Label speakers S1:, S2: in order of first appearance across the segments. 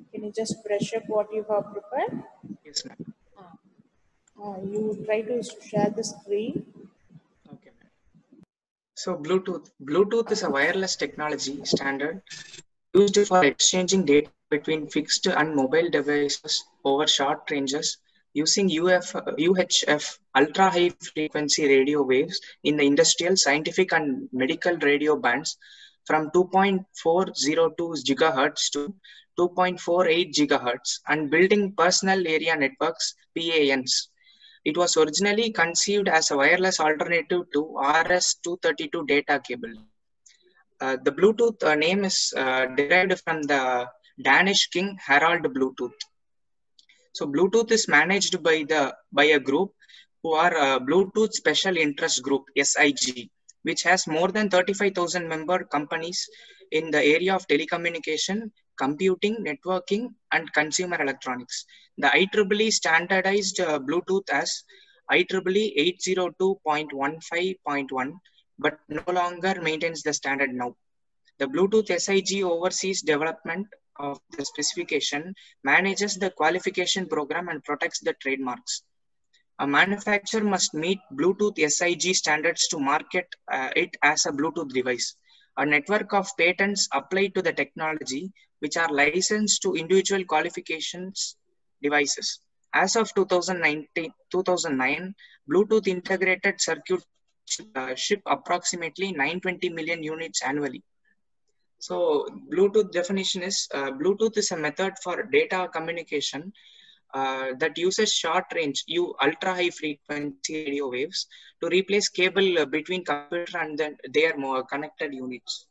S1: Can you just brush up what you have prepared?
S2: Yes, ma'am.
S1: You try to share the screen.
S2: Okay, ma'am. So Bluetooth is a wireless technology standard used for exchanging data between fixed and mobile devices over short ranges using UHF ultra high frequency radio waves in the industrial, scientific, and medical radio bands from 2.402 GHz to 2.48 GHz and building personal area networks PANs. It was originally conceived as a wireless alternative to RS-232 data cable. The Bluetooth name is derived from the Danish king Harald Bluetooth. So Bluetooth is managed by a group who are Bluetooth Special Interest Group (SIG), which has more than 35,000 member companies in the area of telecommunication, computing, networking, and consumer electronics. The IEEE standardized Bluetooth as IEEE 802.15.1, but no longer maintains the standard now. The Bluetooth SIG oversees development of the specification, manages the qualification program, and protects the trademarks. A manufacturer must meet Bluetooth SIG standards to market it as a Bluetooth device. A network of patents apply to the technology, which are licensed to individual qualifications devices. As of 2009, Bluetooth integrated circuit ship approximately 920 million units annually. So Bluetooth definition is Bluetooth is a method for data communication that uses short range ultra high frequency radio waves to replace cable between computer and then their more connected units.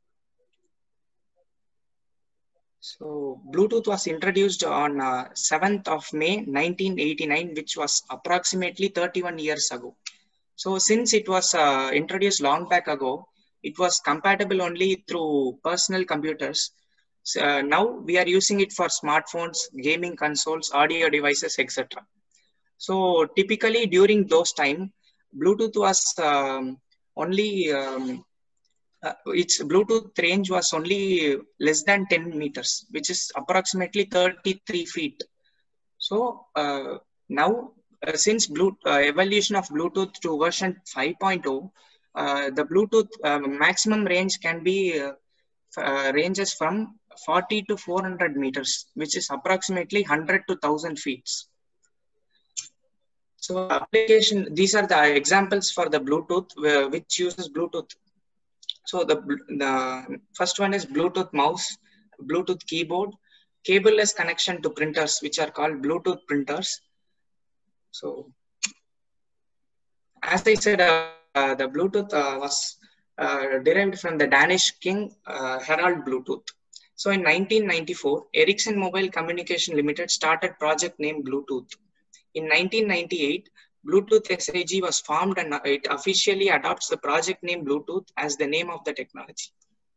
S2: So Bluetooth was introduced on 7th of May 1989, which was approximately 31 years ago. So since it was introduced long back ago, it was compatible only through personal computers. So, now we are using it for smartphones, gaming consoles, audio devices, etc. So typically during those time, Bluetooth was only its Bluetooth range was only less than 10 meters, which is approximately 33 feet. So now since evolution of Bluetooth to version 5.0, the Bluetooth maximum range can be ranges from 40 to 400 meters, which is approximately 100 to 1000 feet. So application, these are the examples for the Bluetooth which uses Bluetooth. So the first one is Bluetooth mouse, Bluetooth keyboard, cableless connection to printers, which are called Bluetooth printers. So as I said, the Bluetooth was derived from the Danish king Harald Bluetooth. So in 1994, Ericsson Mobile Communication Limited started project named Bluetooth. In 1998, Bluetooth SIG was formed and it officially adopts the project name Bluetooth as the name of the technology.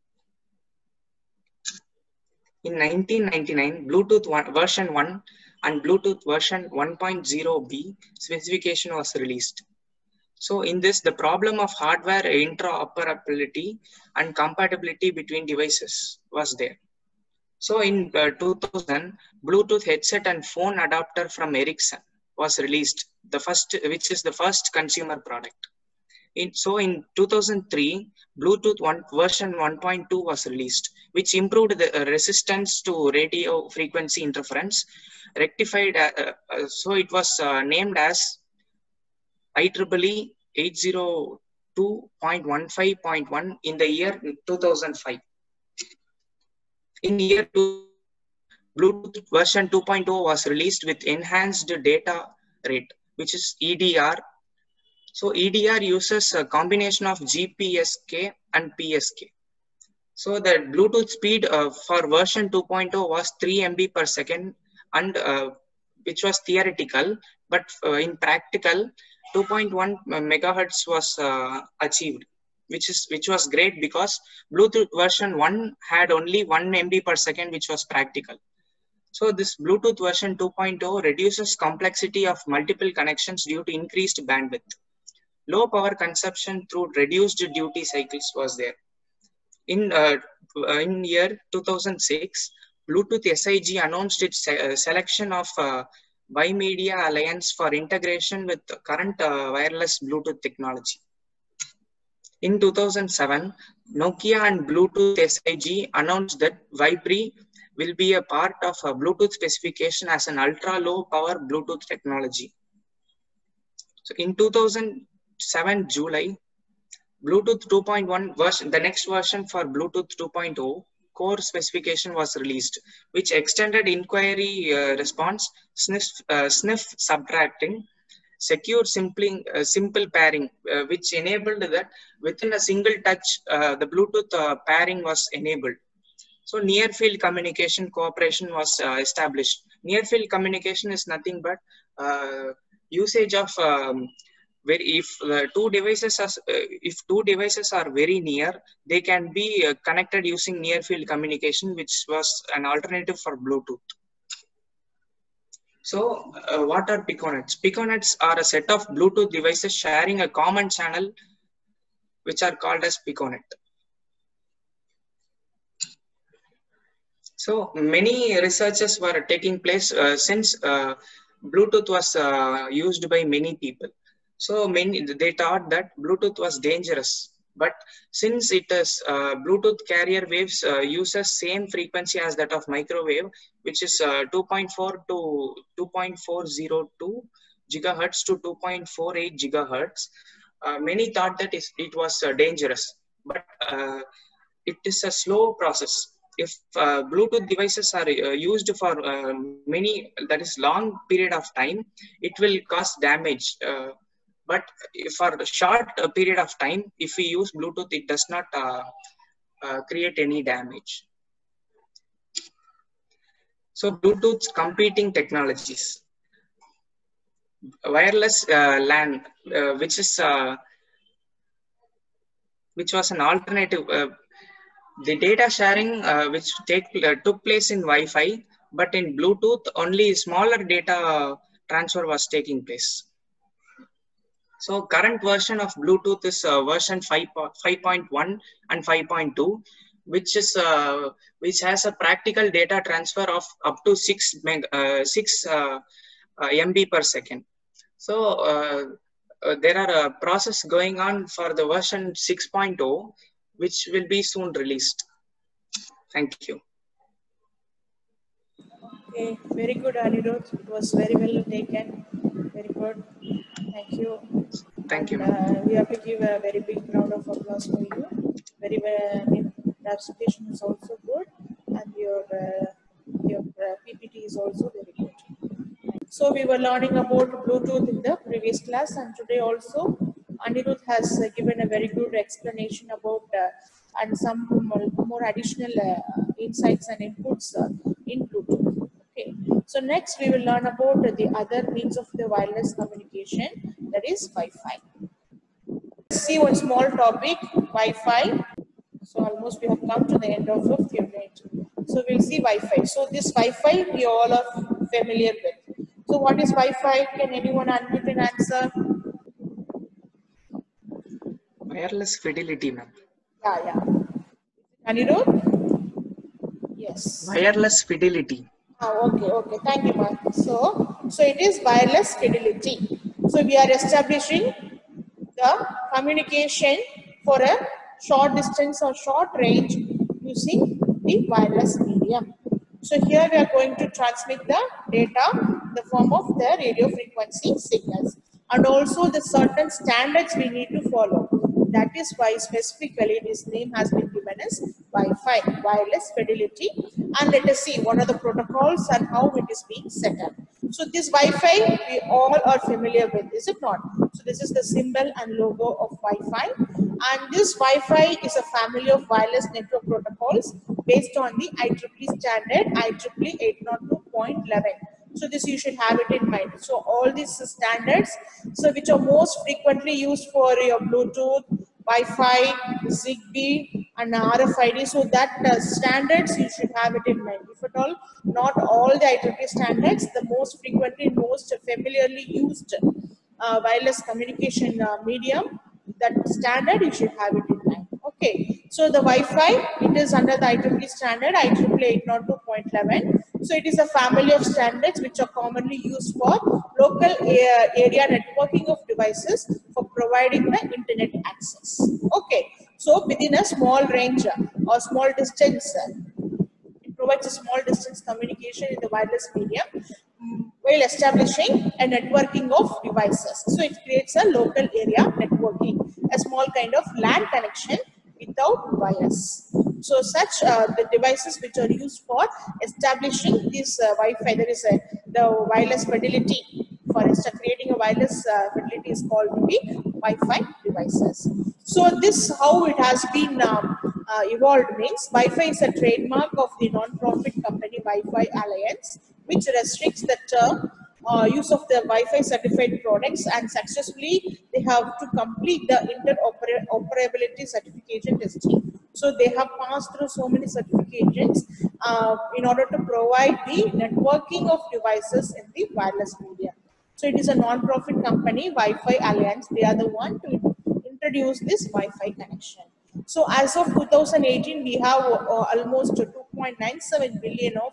S2: In 1999, Bluetooth version 1 and Bluetooth version 1.0b specification was released. So in this, the problem of hardware interoperability and compatibility between devices was there. So in 2000, Bluetooth headset and phone adapter from Ericsson was released, which is the first consumer product. So in 2003, Bluetooth version 1.2 was released, which improved the resistance to radio frequency interference, rectified. So it was named as IEEE 802.15.1 in the year 2005. In year 2, Bluetooth version 2.0 was released with enhanced data rate, which is EDR. So EDR uses a combination of GPSK and PSK. So the Bluetooth speed for version 2.0 was 3 MB per second, and which was theoretical, but in practical, 2.1 megahertz was achieved, which was great because Bluetooth version 1 had only 1 MB per second, which was practical. So this Bluetooth version 2.0 reduces complexity of multiple connections due to increased bandwidth. Low power consumption through reduced duty cycles was there. In year 2006, Bluetooth SIG announced its selection of Bimedia Alliance for integration with current wireless Bluetooth technology. In 2007, Nokia and Bluetooth SIG announced that Vibri will be a part of a Bluetooth specification as an ultra-low power Bluetooth technology. So in 2007 July, Bluetooth 2.1 version, the next version for Bluetooth 2.0 core specification was released, which extended inquiry response, sniff subtracting, secure simple pairing, which enabled that within a single touch, the Bluetooth pairing was enabled. So near field communication cooperation was established. Near field communication is nothing but usage of where if two devices are very near, they can be connected using near field communication, which was an alternative for Bluetooth. So what are Piconets? Piconets are a set of Bluetooth devices sharing a common channel, which are called as Piconet. So many researches were taking place since Bluetooth was used by many people. So they thought that Bluetooth was dangerous, but since it is Bluetooth carrier waves uses same frequency as that of microwave, which is 2.4 to 2.402 gigahertz to 2.48 gigahertz. Many thought that it was dangerous, but it is a slow process. If Bluetooth devices are used for many, that is long period of time, it will cause damage. But for a short period of time, if we use Bluetooth, it does not create any damage. So Bluetooth's competing technologies. Wireless LAN, which was an alternative. The data sharing which took place in Wi-Fi, but in Bluetooth, only smaller data transfer was taking place. So current version of Bluetooth is version 5.1 and 5.2, which has a practical data transfer of up to 6 MB per second. So there are a process going on for the version 6.0, which will be soon released. Thank you.
S1: Okay, very good, Anirudh. It was very well taken. Very good. Thank you.
S2: Thank you.
S1: We have to give a very big round of applause for you. Very well. I mean, the presentation is also good, and your PPT is also very good. So we were learning about Bluetooth in the previous class, and today also Anirudh has given a very good explanation about and some more additional insights and inputs in Bluetooth. Okay. So next we will learn about the other means of the wireless communication, that is Wi-Fi. Let's see one small topic, Wi-Fi. So almost we have come to the end of 5th unit. So we'll see Wi-Fi. So this Wi-Fi we all are familiar with. So what is Wi-Fi? Can anyone unmute and answer?
S2: Wireless fidelity, ma'am.
S1: Yeah. Anirudh? Yes.
S2: Wireless fidelity.
S1: Okay. Thank you, ma'am. So it is wireless fidelity. So we are establishing the communication for a short distance or short range using the wireless medium. So here we are going to transmit the data in the form of the radio frequency signals, and also the certain standards we need to follow. That is why specifically this name has been given as Wi-Fi, wireless fidelity. And let us see what are the protocols and how it is being set up. So this Wi-Fi we all are familiar with, is it not? So this is the symbol and logo of Wi-Fi, and this Wi-Fi is a family of wireless network protocols based on the IEEE standard IEEE 802.11. So this you should have it in mind. So all these standards, so which are most frequently used for your Bluetooth, Wi-Fi, Zigbee, and RFID. So that standards you should have it in mind. If at all, not all the IEEE standards, the most frequently, most familiarly used wireless communication medium, that standard you should have it in mind. Okay. Okay, so the Wi-Fi, it is under the IEEE standard IEEE 802.11. So it is a family of standards which are commonly used for local area networking of devices for providing the internet access. Okay, so within a small range or small distance, it provides a small distance communication in the wireless medium while establishing a networking of devices. So it creates a local area networking, a small kind of LAN connection without wires. So such the devices which are used for establishing this Wi-Fi, there is the wireless fidelity. For instance, creating a wireless fidelity is called the Wi-Fi devices. So this how it has been evolved means Wi-Fi is a trademark of the non-profit company Wi-Fi Alliance, which restricts the term use of the Wi-Fi certified products, and successfully they have to complete the interoperability certification testing. So they have passed through so many certifications in order to provide the networking of devices in the wireless media. So it is a non-profit company, Wi-Fi Alliance. They are the one to introduce this Wi-Fi connection. So as of 2018, we have almost 2.97 billion of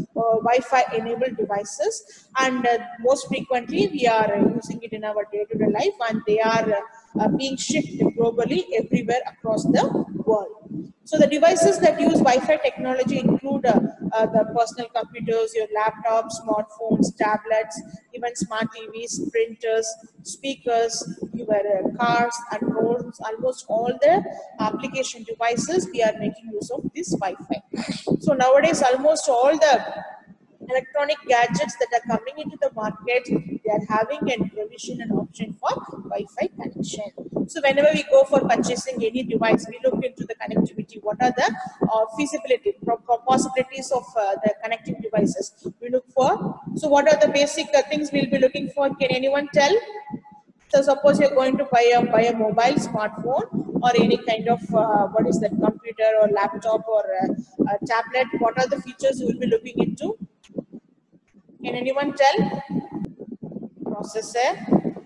S1: Wi-Fi enabled devices, and most frequently we are using it in our day-to-day life, and they are being shipped globally everywhere across the world. So the devices that use Wi-Fi technology include the personal computers, your laptops, smartphones, tablets, even smart TVs, printers, speakers, your cars and roads. Almost all the application devices we are making use of this Wi-Fi. So nowadays, almost all the electronic gadgets that are coming into the market, they are having a provision and option for Wi-Fi connection. So whenever we go for purchasing any device, we look into the connectivity. What are the feasibility, possibilities of the connecting devices? We look for. So what are the basic things we'll be looking for? Can anyone tell? So suppose you're going to buy a mobile smartphone or any kind of what is that, computer or laptop or tablet. What are the features you will be looking into? Can anyone tell? Processor.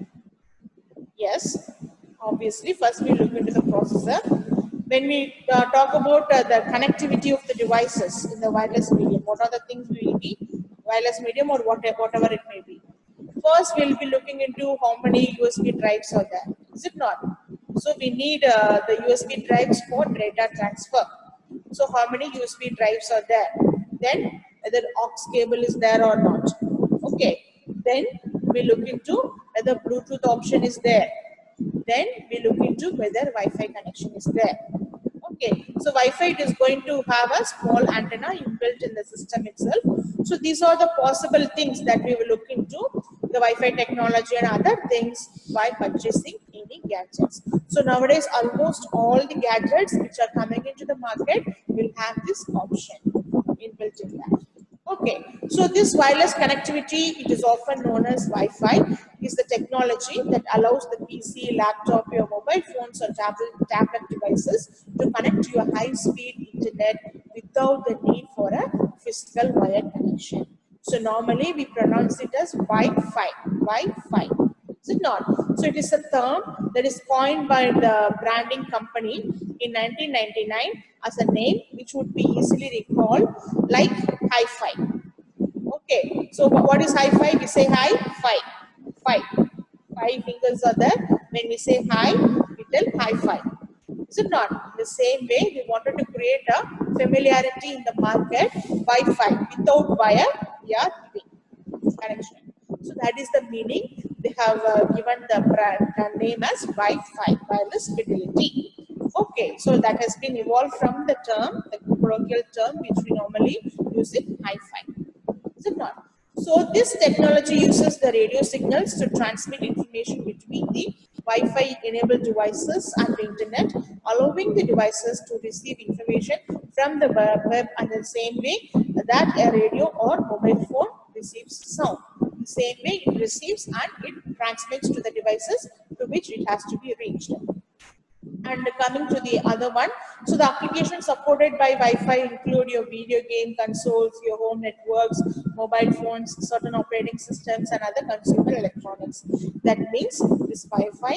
S1: Yes. Obviously, first we look into the processor. When we talk about the connectivity of the devices in the wireless medium, what are the things we will be? Wireless medium or whatever it may be. First, we'll be looking into how many USB drives are there. Is it not? So we need the USB drives for data transfer. So how many USB drives are there? Then whether aux cable is there or not. Okay. Then we look into whether Bluetooth option is there. Then we look into whether Wi-Fi connection is there. Okay, so Wi-Fi is going to have a small antenna inbuilt in the system itself. So these are the possible things that we will look into the Wi-Fi technology and other things by purchasing any gadgets. So nowadays, almost all the gadgets which are coming into the market will have this option inbuilt in that. Okay, so this wireless connectivity, it is often known as Wi-Fi, is the technology that allows the PC, laptop, your mobile phones or tablet devices to connect to your high-speed internet without the need for a physical wired connection. So normally we pronounce it as Wi-Fi, Wi-Fi. Is it not? So it is a term that is coined by the branding company in 1999 as a name which would be easily recalled like hi-fi. Okay, so what is hi-fi? We say hi-fi. Five fingers are there. When we say hi, we tell hi-fi. Is it not? The same way, we wanted to create a familiarity in the market. Wi-Fi without wire, we are giving connection. So that is the meaning. They have given the brand name as Wi-Fi, wireless fidelity. Okay, so that has been evolved from the term, the colloquial term which we normally use it, hi-fi. Is it not? So this technology uses the radio signals to transmit information between the Wi-Fi enabled devices and the internet, allowing the devices to receive information from the web and the same way that a radio or mobile phone receives sound. The same way it receives and it transmits to the devices to which it has to be reached. And coming to the other one, so the applications supported by Wi-Fi include your video game consoles, your home networks, mobile phones, certain operating systems, and other consumer electronics. That means this Wi-Fi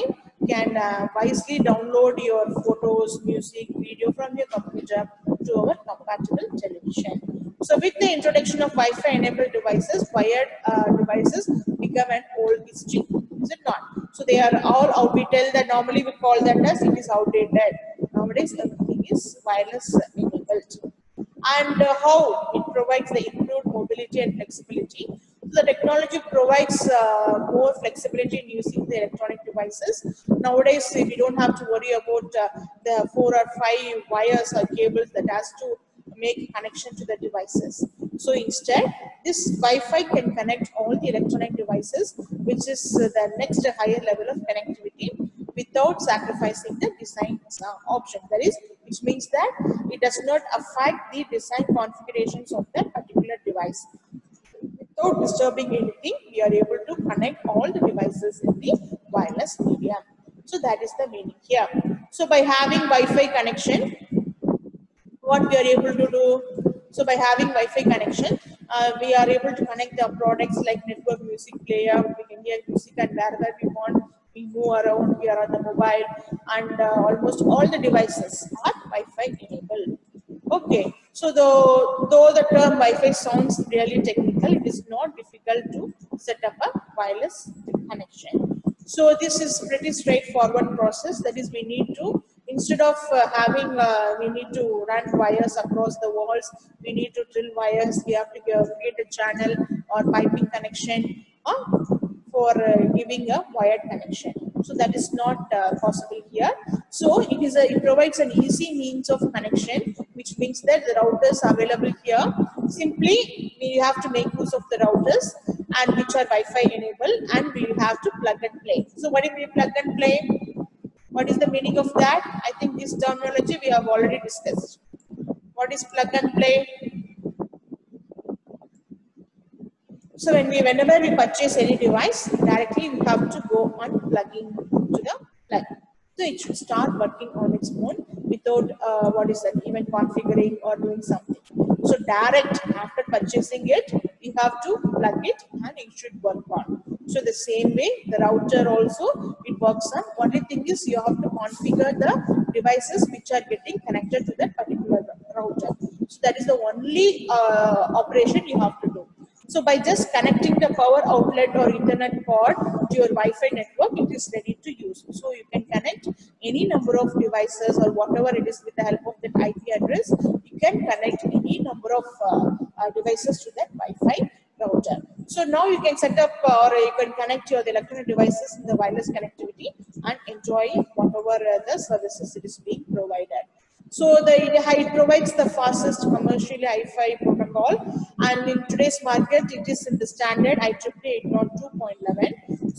S1: can wisely download your photos, music, video from your computer to our compatible television. So with the introduction of Wi-Fi enabled devices, wired devices become an old history. Is it not? So they are all out. We tell that normally we call that as it is outdated. Nowadays everything is wireless enabled. And how it provides the improved mobility and flexibility. So the technology provides more flexibility in using the electronic devices. Nowadays, we don't have to worry about the 4 or 5 wires or cables that has to make connection to the devices. So instead, this Wi-Fi can connect all the electronic devices, which is the next higher level of connectivity, without sacrificing the design option. That is, which means that it does not affect the design configurations of that particular device. Without disturbing anything, we are able to connect all the devices in the wireless medium. So that is the meaning here. So by having Wi-Fi connection, what we are able to do? So by having Wi-Fi connection, we are able to connect the products like network music player. We can hear music and wherever we want. We move around. We are on the mobile, and almost all the devices are Wi-Fi enabled. Okay, so though the term Wi-Fi sounds really technical, it is not difficult to set up a wireless connection. So this is pretty straightforward process. That is, we need to, instead of we need to run wires across the walls, we need to drill wires, we have to create a channel or piping connection for giving a wired connection. So that is not possible here. So it provides an easy means of connection, which means that the routers are available here. Simply, we have to make use of the routers and which are Wi-Fi enabled, and we have to plug and play. So what do we plug and play? What is the meaning of that? I think this terminology we have already discussed. What is plug and play? So whenever we purchase any device, directly we have to go on plugging to the plug. So it should start working on its own without even configuring or doing something. So direct after purchasing it, we have to plug it and it should work on. So the same way, the router also, it works on. Only thing is you have to configure the devices which are getting connected to that particular router. So that is the only operation you have to do. So by just connecting the power outlet or internet cord to your Wi-Fi network, it is ready to use. So you can connect any number of devices or whatever it is with the help of that IP address. You can connect any number of devices to that Wi-Fi router. So now you can set up or you can connect your electronic devices in the wireless connectivity and enjoy whatever the services it is being provided. So it provides the fastest commercially Wi-Fi protocol, and in today's market, it is in the standard IEEE 802.11.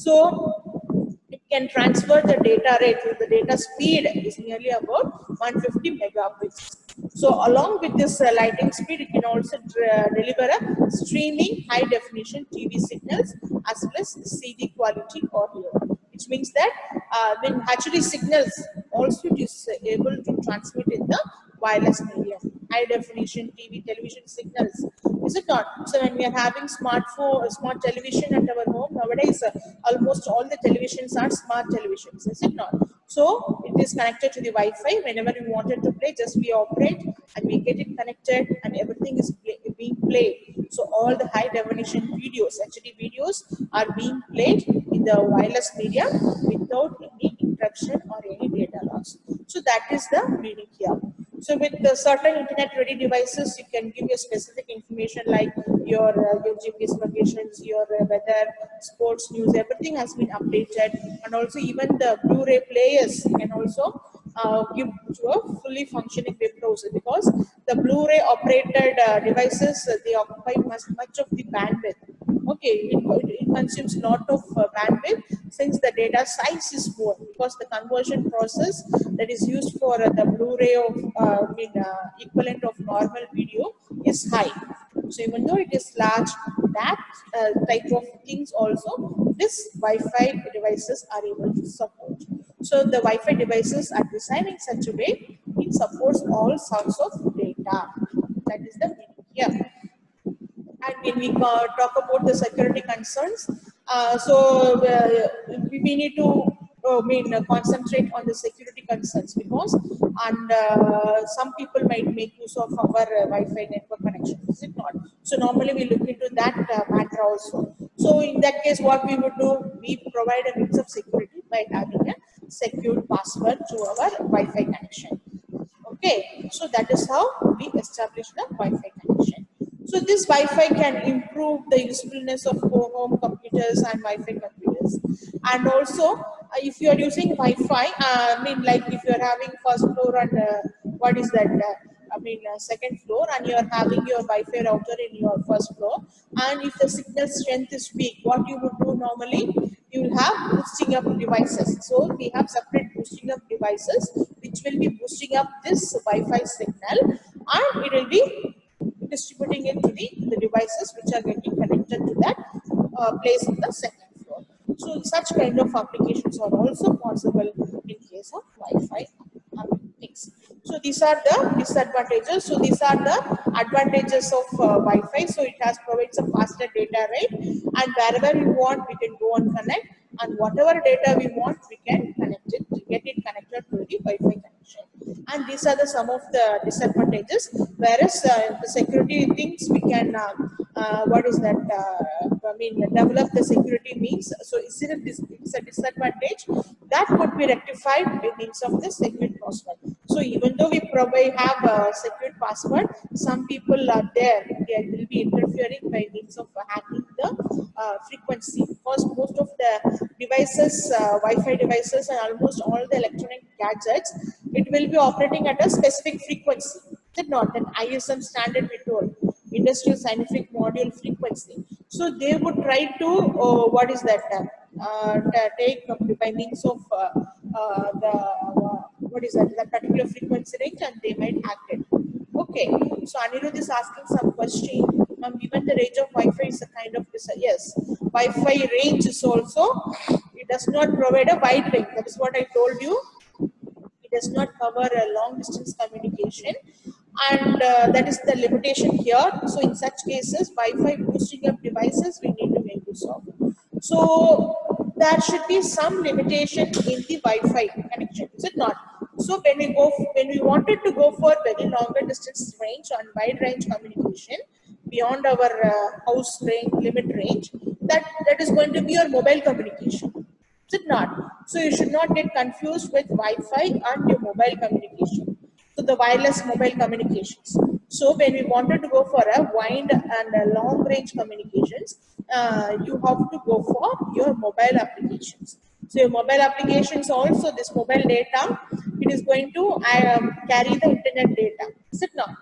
S1: So it can transfer the data rate. The data speed is nearly about 150 megabits. So along with this lightning speed, it can also deliver a streaming high definition TV signals as well as CD quality audio, which means that when HD signals also it is able to transmit in the wireless medium, high definition TV, television signals. Is it not? So when we are having smart television at our home nowadays, almost all the televisions are smart televisions. Is it not? So it is connected to the Wi-Fi. Whenever we wanted to play, just we operate and we get it connected, and everything is being played. So all the high definition videos, HD videos, are being played in the wireless media without any interruption or any data loss. So that is the meaning here. So with the certain internet-ready devices, you can give your specific information like your GPS locations, your weather, sports news, everything has been updated, and also even the Blu-ray players can also give to a fully functioning web browser, because the Blu-ray operated devices, they occupy much of the bandwidth. Okay, it consumes a lot of bandwidth since the data size is more, because the conversion process that is used for the Blu-ray of equivalent of normal video is high. So even though it is large, that type of things also this Wi-Fi devices are able to support. So the Wi-Fi devices are designed in such a way it supports all sorts of data. That is the meaning here. And when we talk about the security concerns, we need to concentrate on the security concerns, because and some people might make use of our Wi-Fi network connection, is it not? So normally we look into that matter also. So in that case, what we would do, we provide a means of security by having a secure password to our Wi-Fi connection. Okay, so that is how we establish the Wi-Fi connection. So this Wi-Fi can improve the usefulness of home computers and Wi-Fi computers. And also, if you are using Wi-Fi, like if you are having first floor and what is that? Second floor, and you are having your Wi-Fi router in your first floor, and if the signal strength is weak, what you would do normally, you will have boosting up devices. So we have separate boosting up devices which will be boosting up this Wi-Fi signal, and it will be distributing it to the devices which are getting connected to that place in the second floor. So such kind of applications are also possible in case of Wi-Fi things. So these are the disadvantages. So these are the advantages of Wi-Fi. So it has provides a faster data rate, and wherever we want, we can go and connect, and whatever data we want, we can connect it, get it connected to the Wi-Fi connection. And these are the some of the disadvantages. Whereas the security things, we can develop the security means. So it's a disadvantage that could be rectified by means of the secure password. So even though we probably have a secure password, some people are there, they will be interfering by means of hacking the frequency, because most of the devices, Wi-Fi devices, and almost all the electronic gadgets, it will be operating at a specific frequency. Is it not? An ISM standard we told, industrial scientific module frequency. So they would try to take by means of that particular frequency range, and they might hack it. Okay, so Anirudh is asking some question. Given the range of Wi-Fi is a kind of yes, Wi-Fi range is also, it does not provide a wide range. That is what I told you. It does not cover a long distance communication, and that is the limitation here. So in such cases, Wi-Fi boosting up devices we need to make use of. So there should be some limitation in the Wi-Fi connection, is it not? So when we wanted to go for very longer distance range and wide range communication beyond our house range, limit range, that is going to be your mobile communication. Is it not? So you should not get confused with Wi-Fi and your mobile communication. So the wireless mobile communications. So when we wanted to go for a wide and a long range communications, you have to go for your mobile applications. So your mobile applications also, this mobile data, it is going to carry the internet data. Is it not?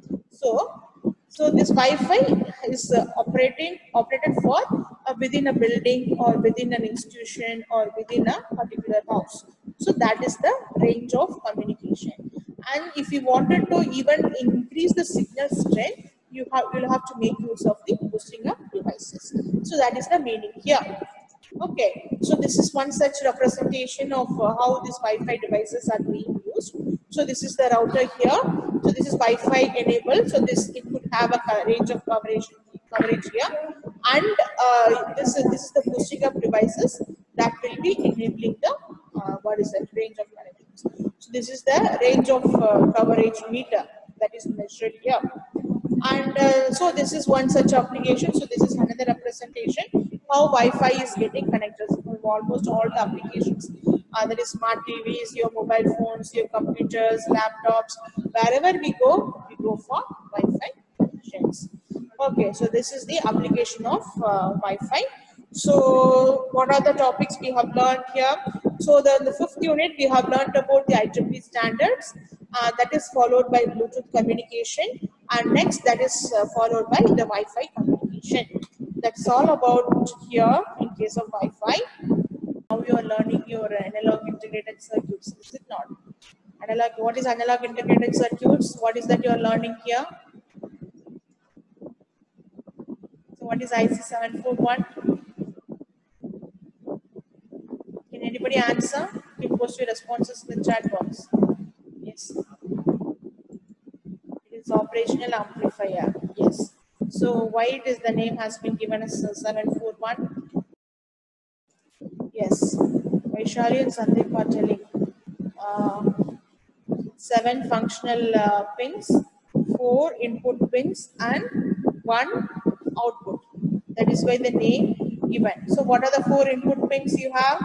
S1: So this Wi-Fi is operated for within a building or within an institution or within a particular house. So that is the range of communication. And if you wanted to even increase the signal strength, you'll have to make use of the boosting up devices. So that is the meaning here. Okay, so this is one such representation of how these Wi-Fi devices are being used. So this is the router here. So this is Wi-Fi enabled. So it could have a range of coverage here, and this is the boosting up devices that will be enabling the range of management. So this is the range of coverage meter that is measured here. And so this is one such application. So this is another representation how Wi-Fi is getting connected to almost all the applications. That is smart TVs, your mobile phones, your computers, laptops. Wherever we go for Wi-Fi connections. Okay, so this is the application of Wi-Fi. So what are the topics we have learned here? So the fifth unit, we have learned about the IEEE standards. That is followed by Bluetooth communication, and next that is followed by the Wi-Fi communication. That's all about here in case of Wi-Fi. Now you are learning your analog integrated circuits, is it not? Analog. What is analog integrated circuits? What is that you are learning here? So what is IC 741? Can anybody answer? You can post your responses in the chat box. Yes. It is operational amplifier. Yes. So why it is the name has been given as 741? Yes. Vaishali and Sandeep are telling 7 functional pins, 4 input pins, and 1 output. That is why the name given. So, what are the 4 input pins you have?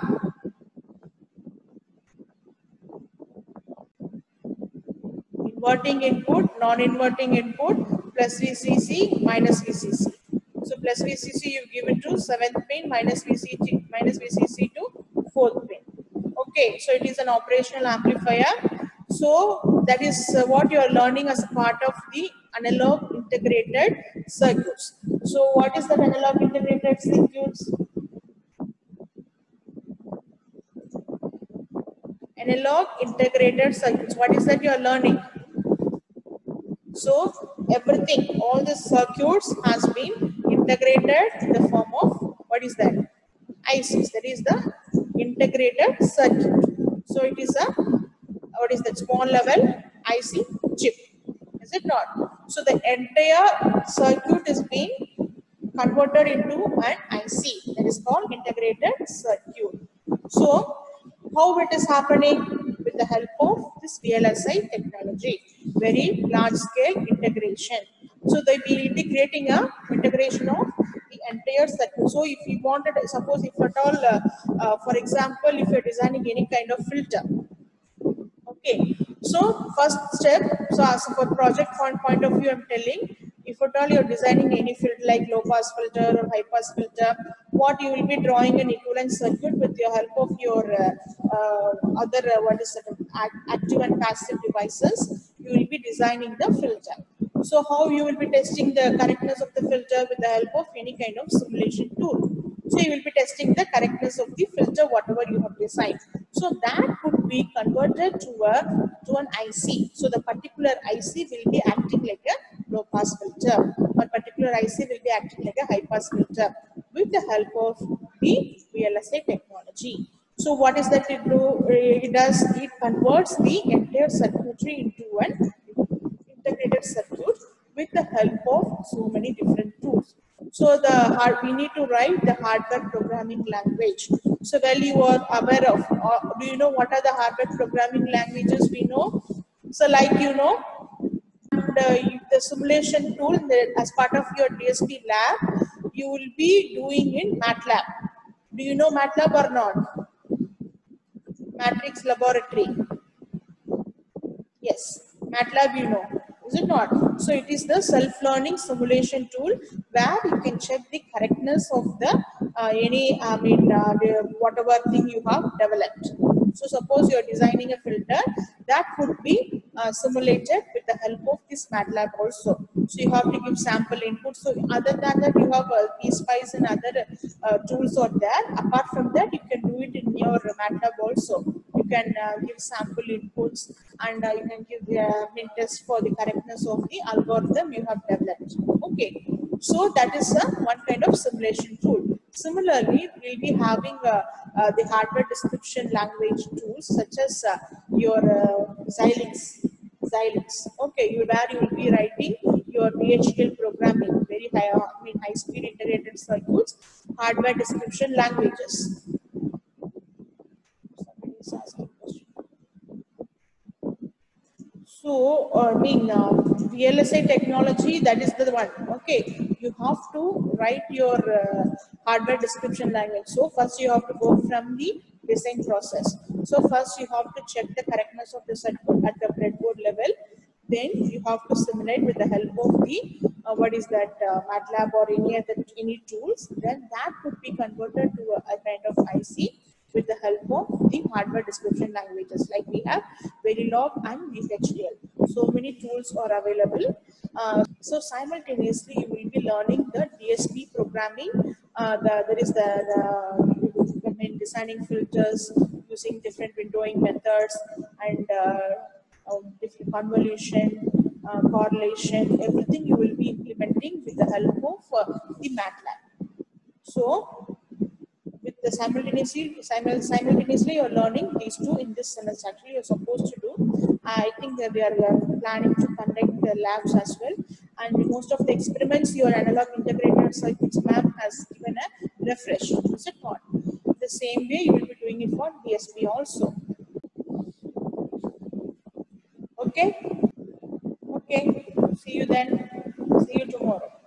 S1: Inverting input, non-inverting input, plus VCC, minus VCC. So plus VCC you give it to 7th pin, minus VCC to 4th pin. Okay, so it is an operational amplifier. So that is what you are learning as a part of the analog integrated circuits. So what is the analog integrated circuits? Analog integrated circuits. What is that you are learning? So everything, all the circuits has been integrated in the form of, what is that? ICs. That is the integrated circuit. So it is a, what is that, small level IC chip. Is it not? So the entire circuit is being converted into an IC. That is called integrated circuit. So how it is happening? With the help of this VLSI technology, very large scale integration. So they will be creating a integration of the entire circuit. So if you wanted, suppose if at all, for example, if you're designing any kind of filter, okay. So first step, so as for project point of view, I'm telling, if at all you're designing any filter like low pass filter or high pass filter, what you will be drawing an equivalent circuit with your help of your other what is it, active and passive devices. You will be designing the filter. So how you will be testing the correctness of the filter with the help of any kind of simulation tool. So you will be testing the correctness of the filter, whatever you have designed. So that could be converted to an IC. So the particular IC will be acting like a low pass filter, or particular IC will be acting like a high pass filter with the help of the VLSI technology. So what is that it do? It converts the entire circuitry into an integrated circuit with the help of so many different tools. So we need to write the hardware programming language. So well, you are aware of, do you know what are the hardware programming languages we know? So like and, the simulation tool as part of your DSP lab, you will be doing in MATLAB. Do you know MATLAB or not? Matrix Laboratory. Yes, MATLAB you know, is it not? So it is the self-learning simulation tool where you can check the correctness of the whatever thing you have developed. So suppose you are designing a filter that could be simulated with the help of this MATLAB also. So you have to give sample input. So other than that, you have PSpice and other tools are there. Apart from that, you can do it in your MATLAB also. You can give sample inputs, and you can give test for the correctness of the algorithm you have developed. Okay, so that is one kind of simulation tool. Similarly, we'll be having the hardware description language tools such as your Xilinx. Okay, where you will be writing your VHDL programming, very high-speed integrated circuits, hardware description languages. Somebody is asking a question. So, VLSI technology, that is the one. Okay, you have to write your hardware description language. So, first you have to go from the design process. So, first you have to check the correctness of the circuit at the breadboard level. Then you have to simulate with the help of the MATLAB or any tools. Then that could be converted to a kind of IC with the help of the hardware description languages, like we have Verilog and VHDL. So many tools are available. So simultaneously, you will be learning the DSP programming. Designing filters using different windowing methods and different convolution, correlation, everything you will be implementing with the help of the MATLAB. So with the simultaneously you're learning these two in this semester. Actually, you're supposed to do. I think that we are planning to conduct the labs as well. And most of the experiments, your analog integrated circuits map has given a refresh. Is it not? The same way you will be doing it for DSP also. Okay. Okay. See you then. See you tomorrow.